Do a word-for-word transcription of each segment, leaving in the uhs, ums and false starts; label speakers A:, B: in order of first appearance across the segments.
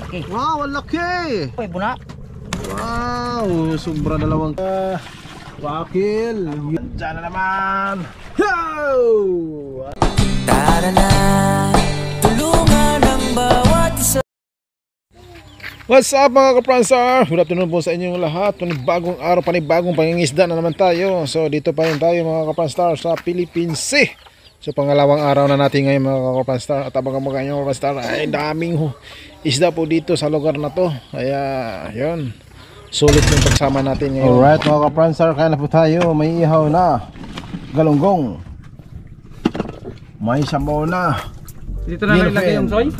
A: Laki.
B: Wow, ang laki.
A: Uy, buna.
B: Wow, sobra dalawang uh, wakil. Diyan na naman. Yo!
C: Tara na, tulungan ang bawat isa.
B: What's up mga kaprancer? Good afternoon po sa inyong lahat. Panibagong araw, panibagong pangingisda na naman tayo. So dito pa rin tayo mga kaprancer sa Philippine Sea. So pangalawang araw na natin ngayon mga kaprancer. At abang mga kanyang kaprancer, ay daming isda po dito sa lugar na to. Kaya yun, sulit yung pagsama natin ngayon. Alright mga kaprancer, kaya na po tayo. May ihaw na galunggong, may sabaw na.
A: Dito na nilagay yung soy.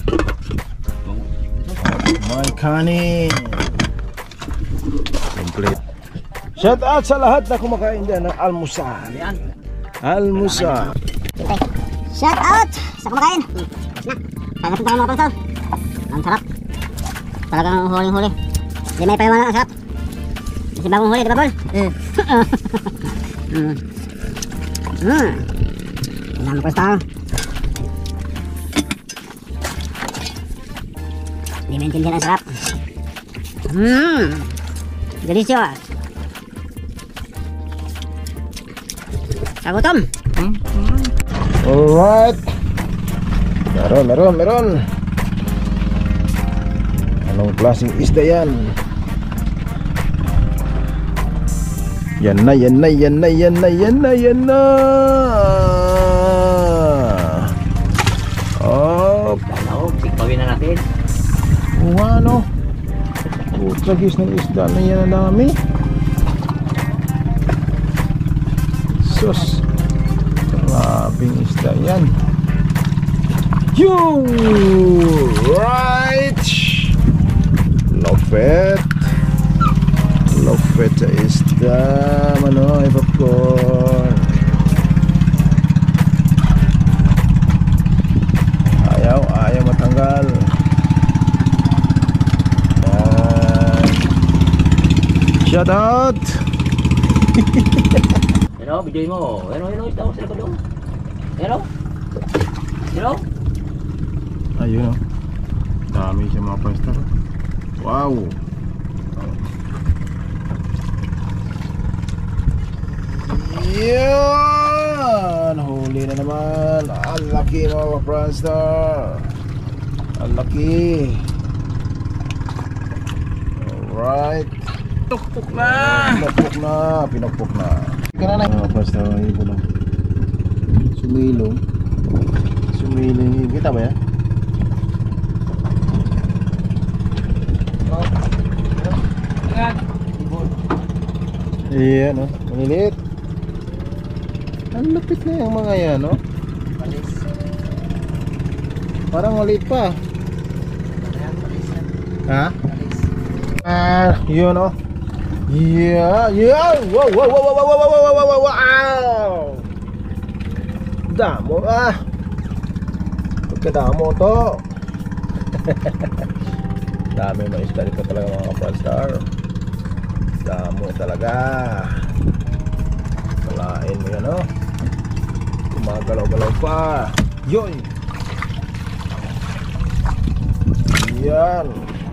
B: May kanin. Complete. Shout out sa lahat na kumakain dyan ng almusal. Almusal.
D: Shout out sa kumakain. Kaya natin tayo mga kapatid. Ang sarap. Talagang huling-huli. Hindi may payaman ang sarap. Kasi bagong huli, di ba Paul? Mm. Mm. Mm. Ang napos tayo. Hindi maintindihan ang sarap. Mmm, delicious. Kagutom. Hmm?
B: Alright. Meron, meron, meron. Anong klaseng isda yan? Yan na, yan na, yan na, yan na, yan na, yan na. Oh,
A: Ano, sikpawin na natin.
B: oh ano? Putragis ng isda na yan ang dami. Sus, grabing isda yan. Yo! Right! Lopet. Lopet sa isda. Manoy, popcorn. Ayaw, ayaw matanggal. Yan. Shout out!
A: Ano, videoin mo. Ano, ano, ito sila ko doon. Ano? Ano?
B: Ayun o. Dami siya mga pastor. Wow! Yan! Huli na naman. Ang laki mga pastor. Ang laki. Alright.
A: Tuktok na!
B: Pinagpok na. Pinagpok na. Ika na na. Mga pastor. Ibo lang. Sumilong. Sumilong. Kita ba yan? Iya no, maliliit. Ang lupit na yung mga yan, no? Parang maliit pa. Ha? Ah, yun no. Yeah, yeah. Wow, wow, wow, wow, wow, wow, wow, wow, wow, wow. Damo ah. Pagkadamo to. Dami mga isda dito talaga mga kapalstar. Damo talaga. Malain mo yan, no? Gumagalaw-galaw pa. Yun. Yan.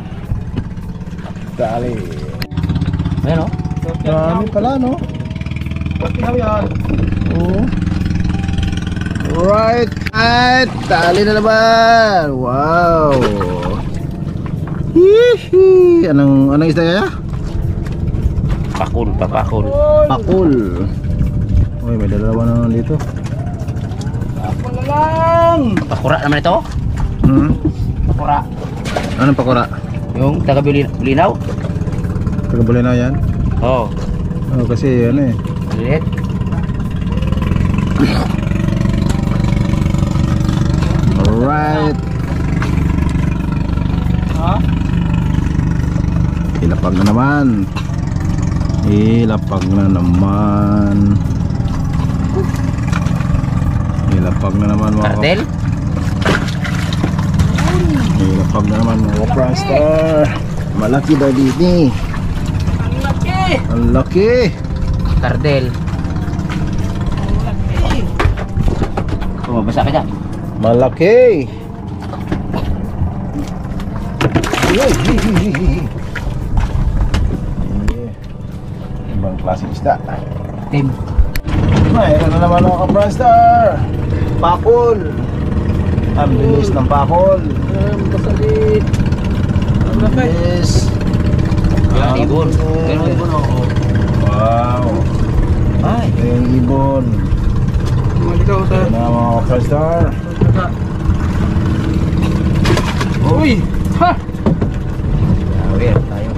B: Dali.
A: Ayan o.
B: Dami pala, no?
A: Pagkinaw yan.
B: Oo. Right. At dali na naman. Wow. Hihi. Anong, anong isda kaya?
A: Pakul, papakul.
B: Pakul. Uy, may dalawa na naman dito.
A: Pakul na lang! Pakura naman ito?
B: Hmm?
A: Pakura.
B: Anong pakura?
A: Yung taga-bulinaw?
B: Tagabulin na yan?
A: Oo.
B: Oh, kasi ano eh.
A: Maliit.
B: Alright.
A: Ha?
B: Ilapag na naman. Ilapag na naman. Ilapag na naman mga
A: Kartel?
B: Ilapag na naman mga praster. Malaki daw dito.
A: Ang laki!
B: Ang laki.
A: Kardel. Ang laki. Tumabasa ka dyan.
B: Malaki. Ibang klaseng isda.
A: Tim.
B: Mayroon na naman mga ka-Pranstar. Pakol. Ang bilis ng pakol.
A: Masalit.
B: Ang bilis.
A: Yan, ibon. Yan, ibon ako.
B: Wow.
A: Ay.
B: Yung ibon.
A: Malikaw sa...
B: Yan na mga ka-Pranstar.
A: Uy! Ha! Awir tayo.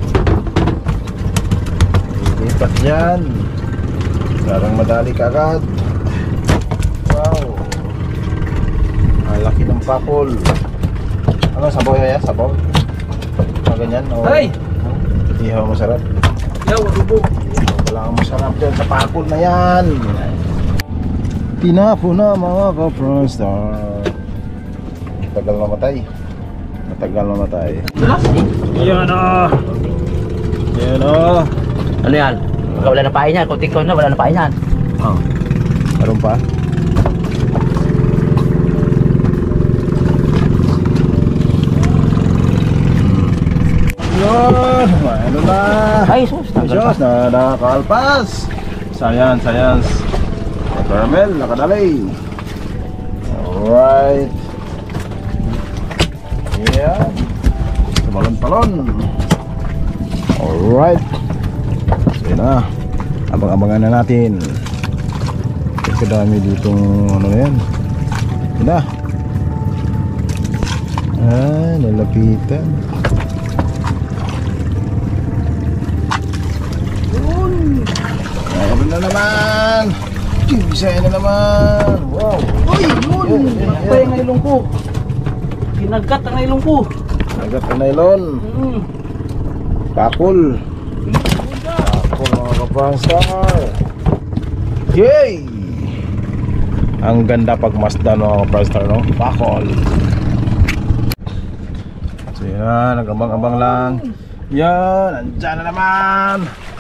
B: Lipat dyan. Parang madali kagad. Wow. Ang laki ng pakol. Ano, sabaw ya? Sabaw? Mga ganyan? O,
A: Ay!
B: ihaw masarap.
A: Yaw, adubo.
B: Wala kang masarap dyan sa pakol na yan. Tinapo na mga ka-Pranstar. Tagal mamatay. Matagal mamatay. Yan o. Yan o.
A: Ano yan? Wala na pain yan. Kunting ko na, wala na pain yan.
B: Oh. Meron pa? Yun! Ano na?
A: Ay, sus.
B: Diyos na nakakalpas. Science, science. Caramel, nakadali. Alright. Yeah. Tumalon-talon. Alright. So yun na. Abang-abangan na natin. Kadami ditong ano na yan. Yun na. Ah, nalapitan. Ayun na naman. Bisaya na naman. Wow.
A: Uy, yun! Nakapay ang ilong ko. Kinagat ang ilong ko.
B: Agad na nylon.
A: Mm.
B: Pakul. Pakul mga ka-Pranstar. Yay! Ang ganda pag masdan mga ka-Pranstar, no? Pakul. So yan, nagabang-abang lang. Yan, andyan na naman.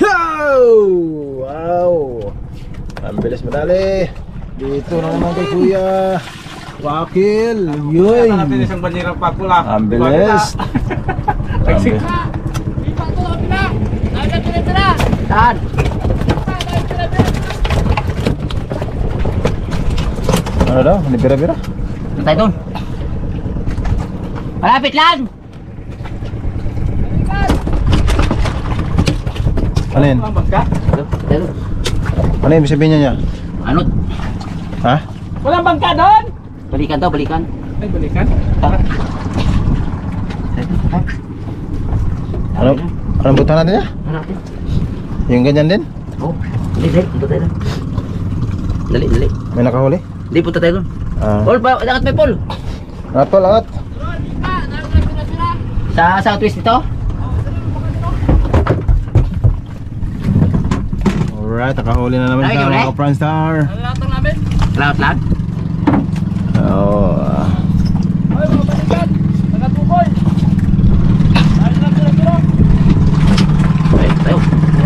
B: Wow! Ang bilis madali. Dito na naman kay Kuya Wakil. Yoy!
E: Natin isang banyerang pakula.
B: Ang bilis. Ang bilis.
A: Saan?
B: Ano daw? Nibira-bira?
A: Saan tayo doon? Malapit lang!
B: Ano yun?
E: Ang bangka?
A: Tayo, tayo.
B: Ano yung sabihin niya niya?
A: Ano?
B: Ha?
E: Walang bangka doon!
A: Balikan daw, balikan.
E: Ay, balikan.
A: Tara.
B: Ano? Anong buta natin niya?
A: Hanapin.
B: Yung ganyan din?
A: Oh, dali, dali. Punta tayo doon. Dali, dali.
B: May nakahuli?
A: Dali, punta tayo doon.
B: Ah.
A: Paul, pa, angat may Paul.
B: Angat Paul, angat.
A: Sa southwest ito?
B: Alright, nakahuli na naman
A: Ay,
B: siya
A: huli?
B: mga ka-Pranstar.
E: Latang namin.
A: Lahat lang?
B: Oo.
E: Ay, mga balikan. Nagatukoy. Ay, lang, tira, tira.
A: Ay, tayo.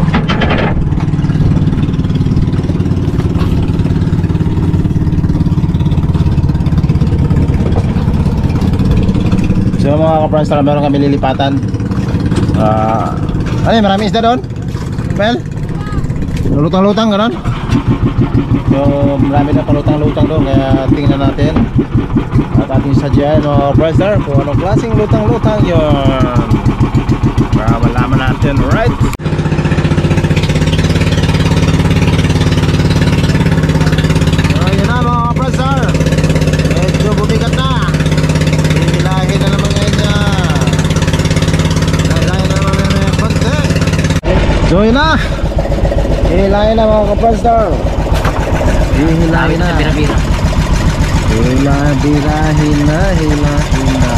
B: So mga ka-Pranstar, meron kami lilipatan. Ah, ano yun, marami isda doon? Mel? Lutang-lutang, gano'n? So marami na palutang-lutang doon, kaya tingnan natin. At ating sadyain mga ka-Pranstar kung anong klaseng lutang-lutang yun. Para malaman natin, right? So yun na mga ka-Pranstar, medyo bumigat na. Hilahin na naman ngayon niya. Hilahin na naman ngayon yung konti. So yun na. Hilahin na mga ka-Pranstar. Hilahin na.
A: Bira-bira.
B: Hilahin, birahin na, hilahin na.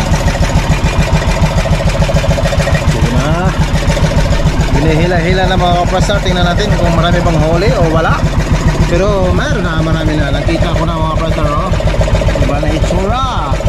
B: Sige na. Hinihila-hila na mga ka-Pranstar. Tingnan natin kung marami bang huli o wala. Pero meron na, marami na. Nakita ko na mga ka-Pranstar, oh. Iba na itsura.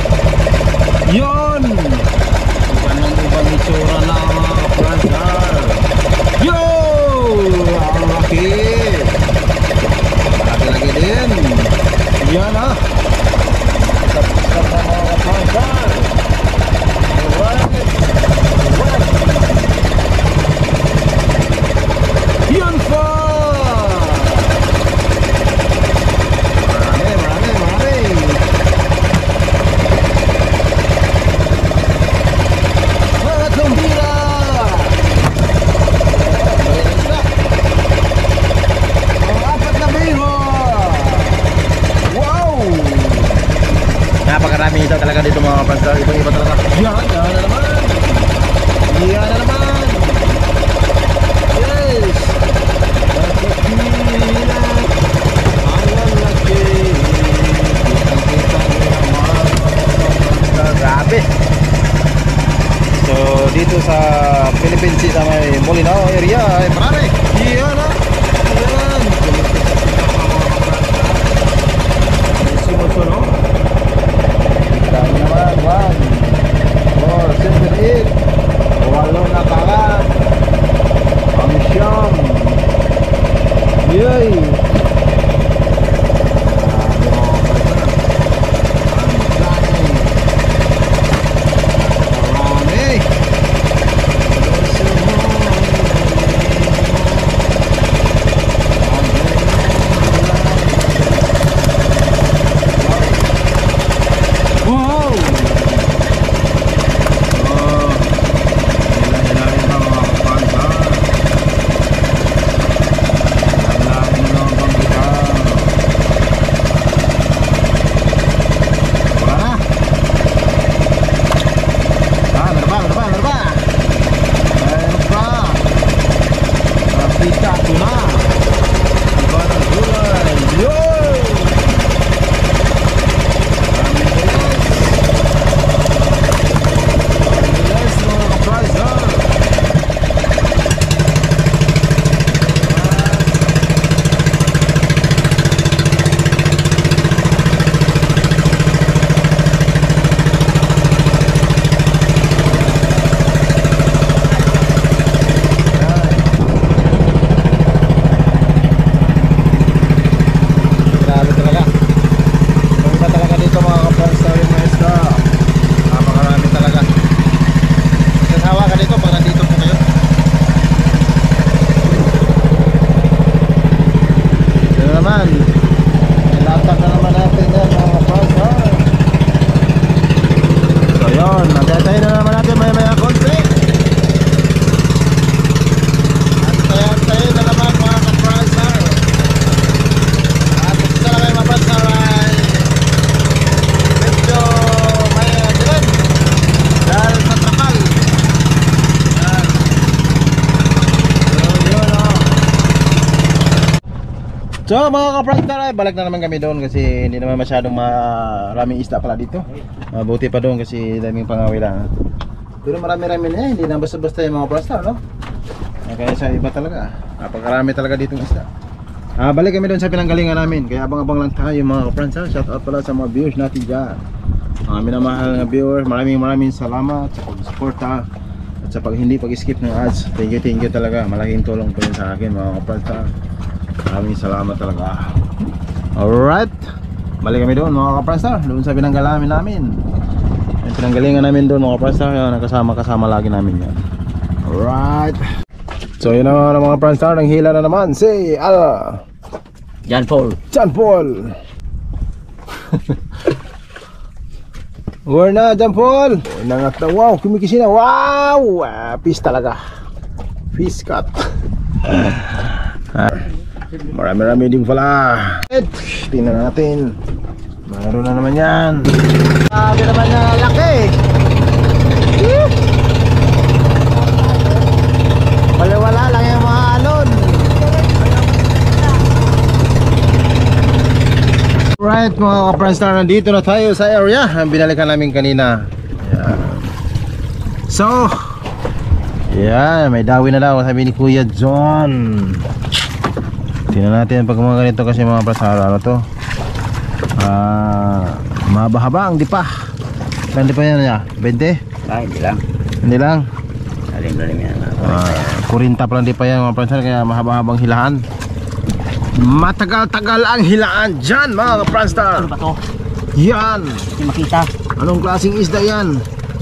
B: Yun! Iba ng ibang itsura na mga ka-Pranstar. Yo! Ang laki! Laki-laki din. Yan ah. Stop, stop na mga ka-Pranstar. Alright. dito sa Philippine Sea sa may Molinao area ay marami. Iyan na. Ayan. Sumusunod. Dami naman. One. Four. Seven. Eight. Walo na kalat. Ang siyam. Yay. So mga ka-prankster, balik na naman kami doon kasi hindi naman masyadong maraming isda pala dito. Mabuti pa doon kasi daming pangawilan. Pero marami-rami na eh, hindi na basta-basta yung mga prankster, no? Kaya sa iba talaga, napakarami talaga ditong isda. Ah, balik kami doon sa pinanggalingan namin, kaya abang-abang lang tayo mga ka-prankster. Shout out pala sa mga viewers natin dyan. Mga minamahal na viewers, maraming maraming salamat sa pag-suporta at sa pag hindi pag-skip ng ads. Thank you, thank you talaga. Malaking tulong po yun sa akin mga ka-prankster. Maraming salamat talaga. Alright, balik kami doon mga ka-prankster, doon sa pinanggalingan namin. Yung pinanggalingan namin doon mga ka-prankster, nakasama-kasama lagi namin yan. Alright. So yun na mga prankster, nang hila na naman si Al
A: John Paul.
B: John Paul. War na John Paul. Nangat na, wow, kumikisi na. Wow, ah, fish talaga. Fish cut. Marami-rami din pala. Tingnan natin. Mayroon na naman yan. Sabi naman na laki. Wala-wala lang yung mga alon. Right mga ka-prankster, nandito na tayo sa area ang binalikan namin kanina. Yan. So yan, may dawi na daw sabi ni Kuya John. Tingnan natin pag mga ganito kasi mga prankster, ano to, ah, mahaba-haba ang dipa. Saan dipa yan niya? twenty?
A: Ay, hindi lang.
B: Hindi lang.
A: Lalim-lalim yan.
B: Ah, kurinta pa lang di pa yan mga prankster, kaya mahaba-habang hilaan. Matagal-tagal ang hilaan dyan mga prankster.
D: Ano ba to?
B: Yan.
D: Hindi makita.
B: Anong klaseng isda yan?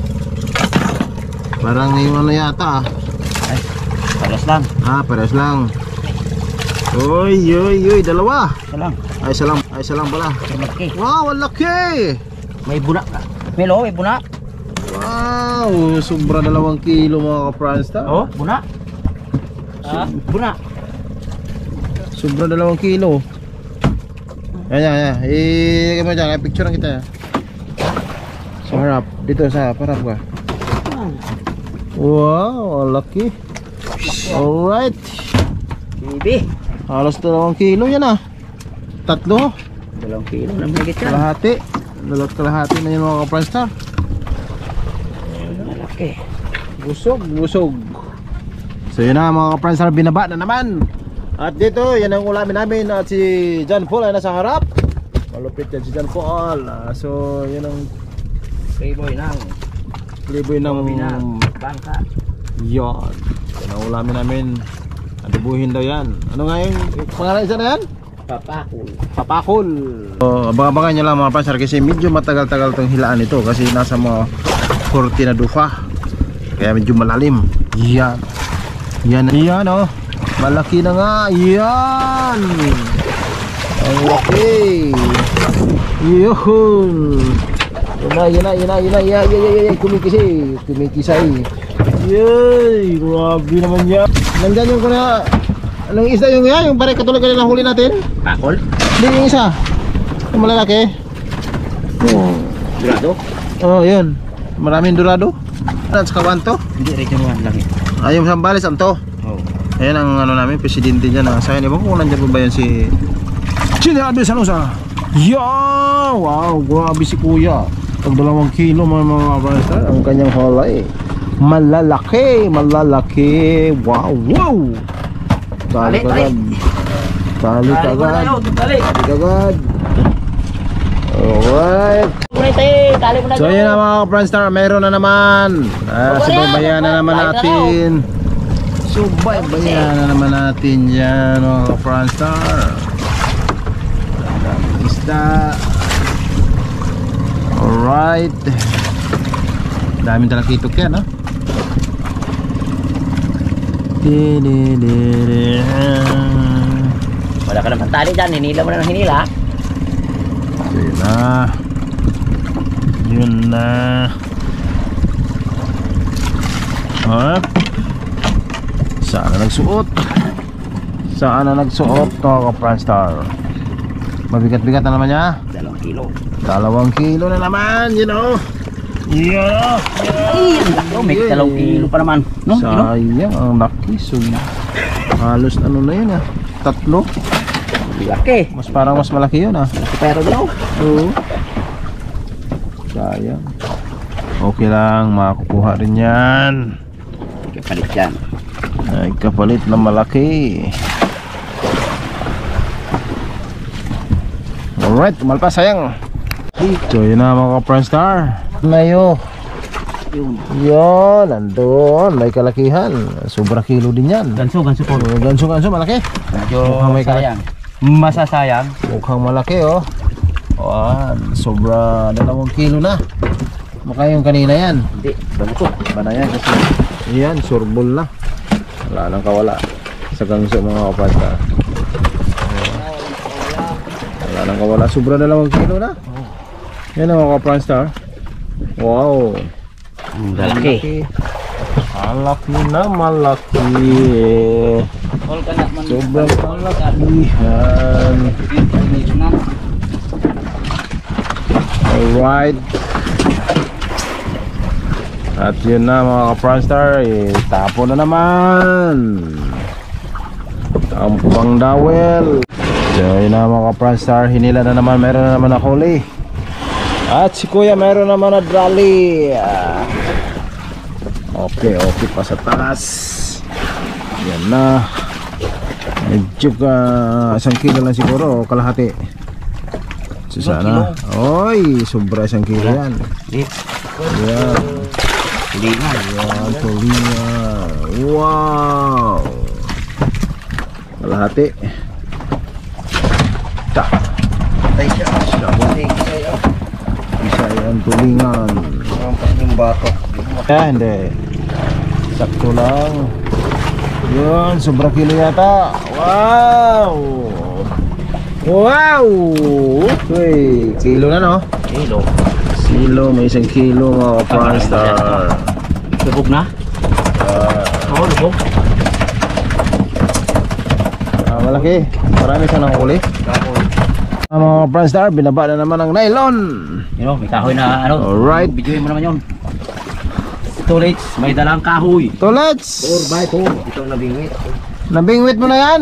B: Parang yung ano yata.
D: Ay, pares lang.
B: Ah, pares lang. Uy, uy, uy, dalawa.
D: Ito lang.
B: Ay, isa lang, ay, isa lang pala.
D: Malaki.
B: Wow, ang laki.
D: May buna. Melo, may buna.
B: Wow, sobra dalawang kilo mga prankster.
D: Oh, buna. Ah, buna.
B: Sobra dalawang kilo. Yan, yan, yan. I-lagay mo dyan, picture kita yan. Sa harap, dito sa harap ka. Wow, laki. Alright.
D: Bibi.
B: Halos dalawang kilo yan ah. Tatlo.
D: Dalawang kilo na mahigit yan.
B: Kalahati. Dalawat kalahati na yung mga ka-prankster.
D: Malaki.
B: Busog, busog. So yun na mga ka-Pranstar, binaba na naman. At dito, yan ang ulamin namin. At si John Paul ay nasa harap. Malupit yan si John Paul. Ah, so yun ang
A: Playboy nang
B: liboy ng
A: Binang bangka.
B: yon. Yan ang ulamin namin. Adubuhin daw yan. Ano nga yung pangalan isa na yan?
A: Papakul.
B: Papakul. So, abang-abangan nyo lang mga Pranstar kasi medyo matagal-tagal itong hilaan ito kasi nasa mga kortina dufa. Kaya medyo malalim. Yan. Yan. Yan oh. Malaki na nga. Yan. Ang laki. Yun. Yun na, yun na, yun na, yun na. Yan, yan, yan, yan. Kumikisi. Kumikisay. Yay. Grabe naman yan. Nandyan yung kuna. Anong isda yung yan? Yung pare katulad kanina huli natin?
A: Pakol?
B: Hindi yung isa. Yung malalaki. Oh.
A: Durado?
B: Oh, yun. Maraming dorado. Ano sa kawanto?
A: Hindi rin yung mga laki.
B: Ayaw sa balis anto.
A: Oh.
B: Ayan ang ano namin, presidente dyan. Sayang, di ba kung nandiyan pa ba yan si Sinado Sanusa? Yeah! Wow, grabe si kuya. Pag dalawang kilo mga mga Pranstar, ang kanyang halay. Malalaki, malalaki. Wow, wow! Tali
A: Tali,
B: kagad. Tali kagad.
A: Tali.
B: Tali kagad. Alright.
A: Tali mo na.
B: So yun na mga Pranstar, mayroon na naman. Ah, subaybayan na naman natin. Subaybayan na naman natin yan mga Pranstar. Isda. Alright. Daming talakitok yan ha.
A: Wala ka naman tali dyan, hinila mo na ng hinila.
B: So yun na. Yun na. Huh? Saan na nagsuot? Saan na nagsuot mga ka-Pranstar? Mabigat-bigat na naman niya.
A: Dalawang kilo.
B: Dalawang kilo na naman, you know. Yeah.
A: Ay, ang laki. May dalawang kilo pa naman. No?
B: Sayang, ang laki. So, halos ano na yun ah. Tatlo.
A: Laki.
B: Mas parang mas malaki yun ah.
A: Pero daw.
B: Oo. Sayang. Okay lang, makukuha rin yan.
A: Kapalit yan.
B: Ay, kapalit na malaki. Alright, tumalpas sayang. So yun na mga ka-Pranstar. Mayo.
A: Yun.
B: Yun, nandun. May kalakihan. Sobra kilo din yan.
A: Ganso, ganso po.
B: Oh, ganso, ganso, malaki.
A: Medyo
B: Mukhang may
A: sayang. Masasayang.
B: Mukhang malaki oh. Ayan, sobra dalawang kilo na. Mukha yung kanina yan.
A: Hindi, ganso.
B: Iba na yan kasi yan, surbol na. Wala nang kawala sa gangso mga ka-Pranstar. Wala nang kawala, sobra dalawang kilo na. Yan ang mga ka-Pranstar. Wow.
A: Malaki.
B: Malaki na malaki.
A: All ka na man.
B: Sobrang malakihan. Alright. At yun na mga ka-Pranstar, eh, tapo na naman ang pangdawel. So yun na mga ka-Pranstar, hinila na naman, meron na naman na huli. At si kuya meron naman na drali. Okay, okay pa sa taas. Yan na. Medyo ka isang kilo lang siguro, kalahati. So sana. Oy, sobra isang kilo yan. Yan.
A: Tulingan.
B: Yan, tulingan. Wow. Kalahati. Ta.
A: Tay siya.
B: Isa yan, tulingan.
A: Yung batok.
B: Eh, hindi. Sakto lang. Yun, sobra kilo yata. Wow. Wow. Okay, kilo na no?
A: Kilo.
B: Kilo, may isang kilo mga ka-Pranstar.
A: Lubog na? Oo, lubog.
B: Ah, malaki. Marami sa nanghuli. Ah, mga ka-Pranstar, binaba na naman ang nylon.
A: You know, may kahoy na ano.
B: Alright.
A: Videoin mo naman yun. Storage, may dalang kahoy.
B: Tulets.
A: four by four. Ito ang nabingwit.
B: Nabingwit mo na yan.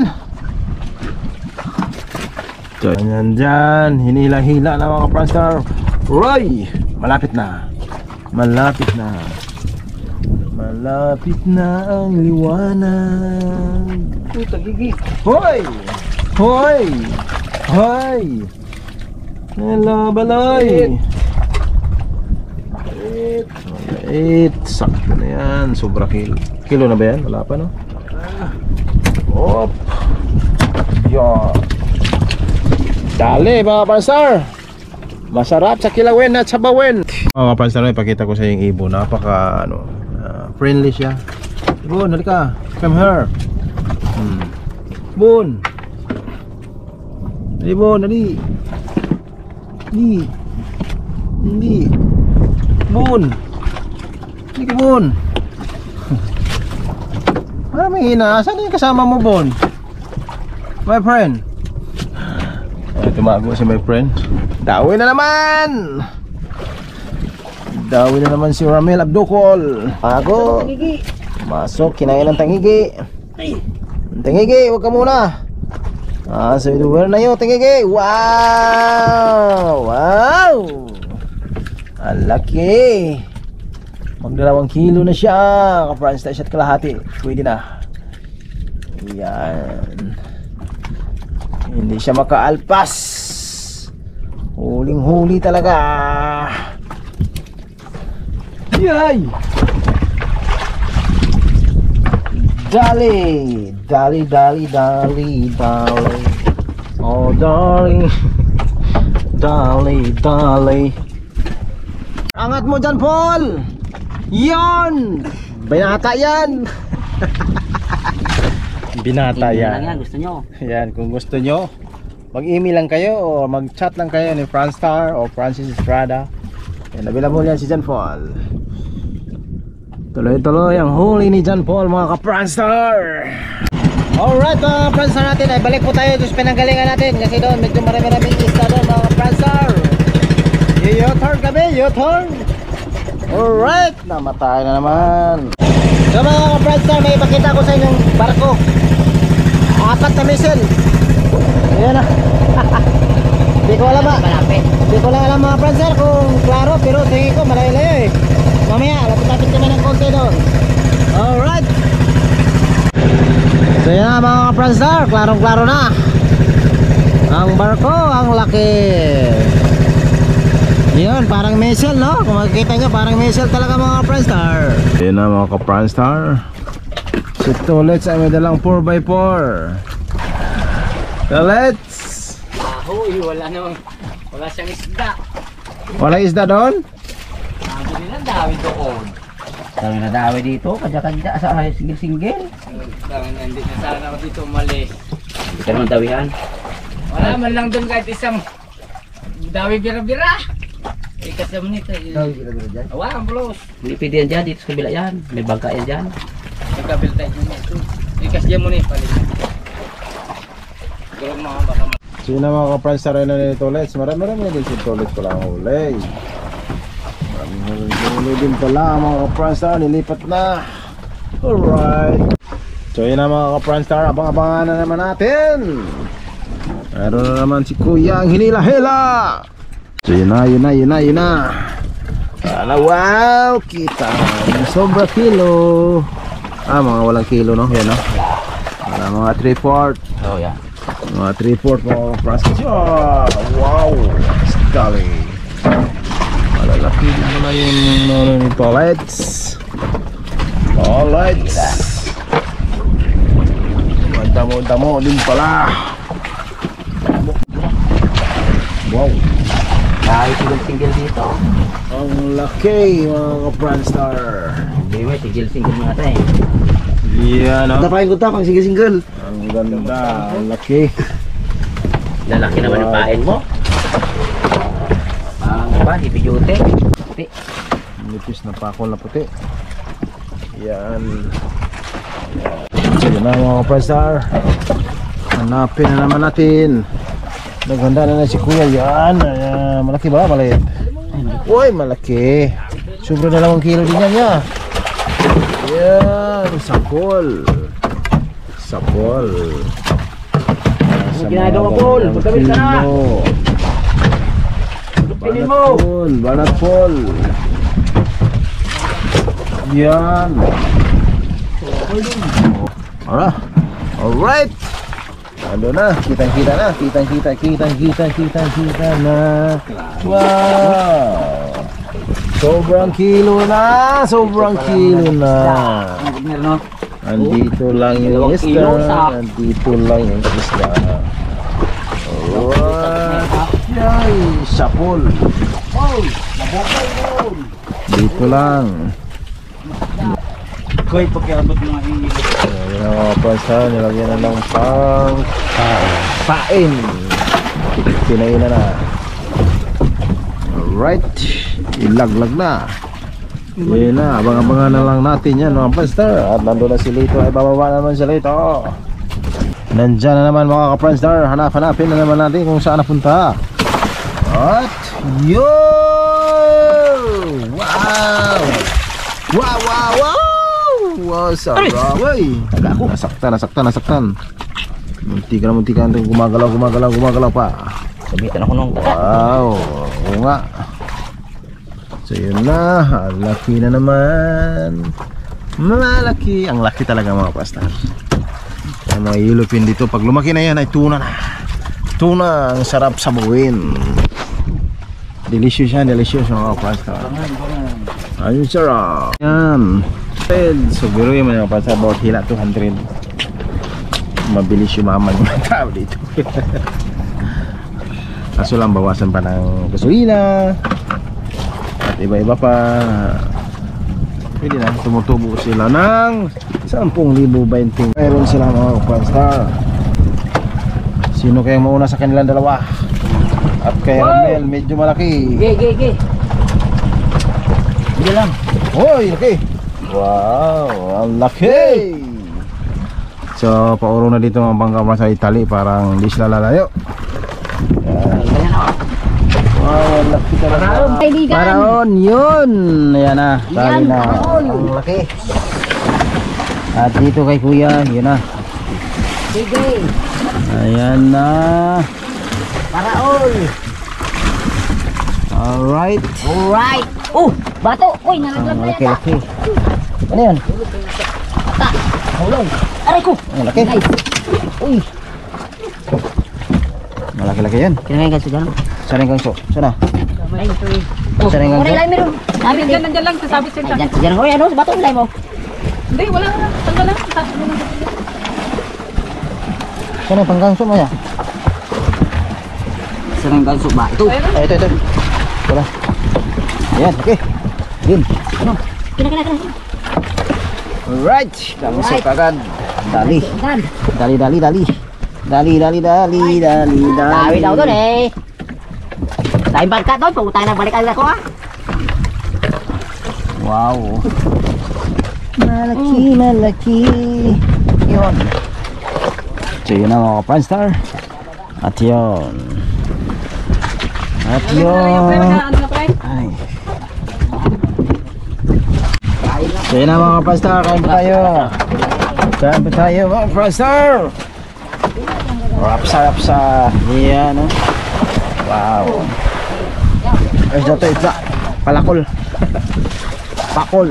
B: So, yan dyan. Hinila-hila na mga ka-Pranstar. Roy! Malapit na. Malapit na. Malapit na ang liwanag. Puta gigi. Hoy! Hoy! Hoy! Hello, baloy! Maliit. Maliit. Sakto na yan. Sobra kilo. Kilo na ba yan? Wala pa, no? Op! Yan. Dali, mga pansar! Masarap sa kilawin at sa bawin. Mga pansar, ipakita ko sa yung ibon. Napaka, ano, uh, friendly siya. Ibon, halika. Come here. Hmm. Ibon. Ibon, dali. Hindi. Hindi. Ibon. Hindi ka, Ibon. Parang may hina. Saan yung kasama mo, Bon? My friend. Ay, tumago si my friend. Dawi na naman. Dawi na naman si Ramil Abdukol. Ako. Masok, kinain ng tangigi. Tangigi, huwag ka muna. Ah, so iluwer na yun, tangigi. Wow! Wow! Ang laki. Magdalawang kilo na siya. Ka-France tayo siya at kalahati. Pwede na. Yan. Hindi siya makaalpas. Huling huli talaga. Yay! Dali! Dali, dali, dali, dali. Oh, darling. Dali, dali. Angat mo dyan, Paul! Yon! Binata yan! Binata
A: Yan.
B: yan.
A: Yan, gusto nyo.
B: Yan, kung gusto nyo, mag-email lang kayo o mag-chat lang kayo ni Franstar o Francis Estrada. Yan, available yan si John Paul. Tuloy-tuloy ang huli ni John Paul, mga ka-Franstar. Alright, mga ka-Franstar natin, ay balik po tayo sa pinanggalingan natin kasi doon medyo marami-raming isda doon, mga ka-Franstar. U-turn kami, U-turn. Alright, namatay na naman. So mga ka-Franstar, may ipakita ko sa inyong barko. Apat na missile. Ayan na. Hindi ko alam ba?
A: Malapit.
B: Hindi ko lang alam mga Franstar kung klaro, pero tingin ko malayo-layo eh. Mamaya, lapit-lapit kami ng konti doon. Alright. So yan na mga Franstar, klarong-klaro na. Ang barko, ang laki. Yun, parang missile, no? Kung makikita nyo, parang missile talaga mga Franstar. Yan na mga ka-Franstar. Si Tolets ay may dalang four by four. Tolets!
A: Ahoy, wala naman. Wala siyang isda.
B: Wala isda doon?
A: Sabi nila, dawi doon. Sabi na dawi dito, kadya-kadya sa single-single. Sabi na, hindi na sana ako dito umalis. Hindi ka naman dawihan. Wala man lang doon kahit isang dawi bira-bira. Eh, kasama nito. Dawi bira-bira dyan? Awa, ang bulos. Hindi pwede yan dyan, dito sa kabila yan. May bangka yan dyan. May kabil tayo dyan ito. Ikas dyan mo na yung palit. Gawag mga baka.
B: Sino mga ka-Franstar na ni Tolets? Marami-marami na din si Tolets ko lang huli. Maraming huli din pala mga ka-Franstar, nilipat na. Alright. So yun na mga ka-Franstar, abang-abangan na naman natin. Meron na naman si Kuya ang hinila-hila. So yun na, yun na, yun na, yun na. Sana wow, kita sobra kilo. Ah, mga walang kilo, no? Yan, no? Wala, mga three fourth.
A: Oh, yeah.
B: Mga three fourth mga ka-Franstar. Oh, wow, dali. Malalaki mo na yung ano ni Tolets. Tolets. Madamo-damo din pala. Wow.
A: Dahil single-single dito.
B: Ang laki mga ka-Franstar.
A: Hindi mo, single-single mga tayo.
B: Yan, no?
D: Tapain ko tapang single-single.
B: Ang ganda, ang laki.
A: Lalaki naman ang pain mo. Ang ba, hipi-duty. Puti.
B: Nipis na pakol na puti. Yan. So yun na mga ka-Franstar. Hanapin na naman natin. Naghanda na na si Kuya. Yan. Ayan. Malaki ba? Maliit? Uy, malaki. Sobra na lamang kilo din yan niya. Yan. Sapol. Sapol.
A: Ano ginagawa, Paul? Magkabit ka na.
B: Pinin mo. Banat Paul. Yan. Alright. Alright. Ano na, kitang-kita na, kitang-kita, kitang-kita, kitang-kita na. Wow. Sobrang kilo na, sobrang kilo na. Andito lang yung isda, andito lang yung isda. Alright. Yay, sapol. Dito lang.
E: Koy, pakiabot mga hingin.
B: Ayan ang mga pansa, nilagyan na lang pang pain. Pain! Pinainan na. Alright. Ilaglag na. Yan na, abang-abangan na lang natin yan mga panster. At nandun na si Lito, ay bababa na naman si Lito. Nandyan na naman mga ka-Pranstar. Hanap-hanapin na naman natin kung saan napunta. At yo! Wow! Wow, wow, wow! Wow, sarap! Ay! Nasaktan, nasaktan, nasaktan. Munti ka na, munti ka na. Gumagalaw, gumagalaw, gumagalaw pa.
A: Sabitan ako nung
B: Wow! Oo nga. So yun na. Ang laki na naman. Malaki. Ang laki talaga mga pastor. Ang mga yellowfin dito. Pag lumaki na yan ay tuna na. Tuna. Ang sarap sabuin. Delicious yan. Delicious mga pastor. Ayun sarap. Yan. So biro yung mga pastor. About hila two hundred. Mabilis yumaman yung mga tao dito. Kaso lang bawasan pa ng gasolina. At iba-iba pa. Pwede na, tumutubo sila ng sampung libo twenty. Mayroon sila mga Pranstar. Sino kayang mauna sa kanilang dalawa? At kay Ramel, medyo malaki.
A: Ge, ge, ge. Hindi lang.
B: Hoy, laki. Wow, ang laki. So, pauro na dito mga bangka sa Italy. Parang hindi sila lalayo. Wow, ang laki talaga. Paraon, yun. Ayan na, tali na. Ang laki. At dito kay kuya, yun na.
A: Sige.
B: Ayan na.
A: Paraol.
B: Alright.
A: Alright. Oh, bato. Uy, nalaglag
B: Ang
A: na yata.
B: laki-laki. Ano yun?
A: Ta. Hulong. Aray ko.
B: Ang laki.
A: Nice. Uy.
B: Malaki-laki yan.
A: Kinakain ka sa dyan.
B: Saan yung gangso? Sana?
A: Ay, sorry.
B: Saan yung
A: Oray
B: gangso?
A: lang meron. Sabi
E: Nandiyan, nandiyan lang, sasabit siya.
A: Diyan, diyan ko yan. Ano, sa bato ulay mo.
E: Hindi, wala na. Tanggal lang.
B: Saan yung panggangso mo yan?
A: Saan ang ganso ba? Ito.
B: Ay, ito, ito. Wala. Ayan, okay. Yun.
A: Ano? Kina, kina, kina.
B: Alright. Gangso kagad. Dali.
A: Dan.
B: Dali, dali, dali. Dali, dali, dali, dali, dali.
A: Tawi daw doon eh. Tayo bangka doon. Pagutang na balikan ako ah.
B: Wow. Malaki, malaki. Yun. So yun na mga Pranstar. At yun. At yun. Ay. So yun na mga Pranstar. Kain pa tayo. Kain pa tayo mga Pranstar. Rapsa, rapsa. Yan. Oh. Wow. Ay, dito ito. Palakol. Pakol.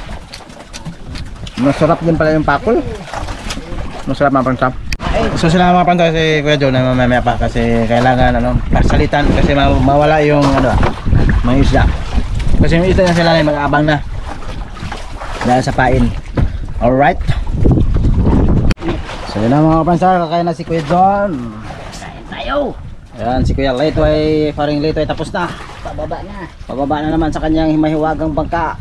B: Masarap din pala yung pakol. Masarap mga Pranstar. So sila mga Pranstar si Kuya Joe na mamaya pa kasi kailangan ano, pasalitan kasi ma mawala yung ano, mga isda. Kasi yung isda na sila na mag-aabang na. Dahil sa pain. Alright. So yun na mga Pranstar, kakain na si Kuya John.
A: Kain tayo.
B: Ayan, si Kuya Lito ay, paring Lito ay tapos na.
A: Pababa na.
B: Pababa na naman sa kanyang himahiwagang bangka.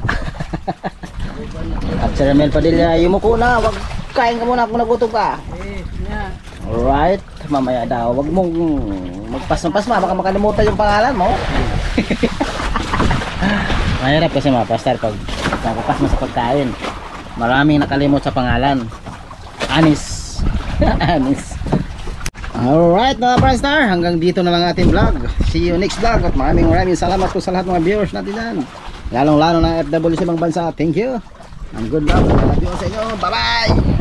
B: At si Ramel Padilla, yumuko na, wag kain ka muna kung nagutom ka. Alright, mamaya daw, wag mong magpas-pasma, baka makalimutan yung pangalan mo. Mahirap kasi mga Pranstar pag nakapas mo sa pagkain. Maraming nakalimot sa pangalan. Anis. Anis. Alright mga Pranstar, hanggang dito na lang ating vlog. See you next vlog at maraming maraming salamat po sa lahat mga viewers natin dyan. Lalong lalo ng F W sa ibang bansa. Thank you. And good luck. Love you sa inyo. Bye bye.